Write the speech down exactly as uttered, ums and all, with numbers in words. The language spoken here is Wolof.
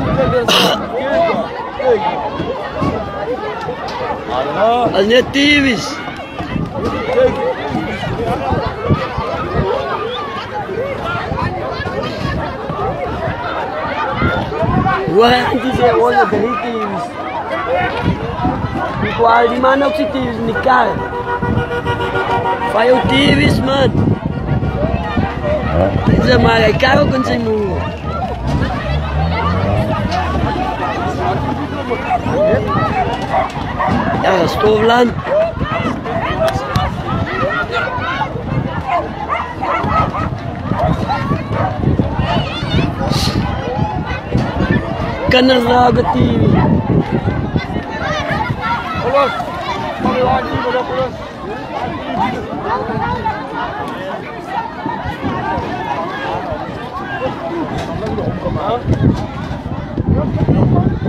Dat is net typisch. Wah, itu saya orang dari typisch. Igual di mana ook si typisch in die kar. Vai o typisch man. Zeg maar, hij kan ook in zijn moe. Ja, Stoofland. Kanaraga T V. Terus, kami lagi pada terus. Huh?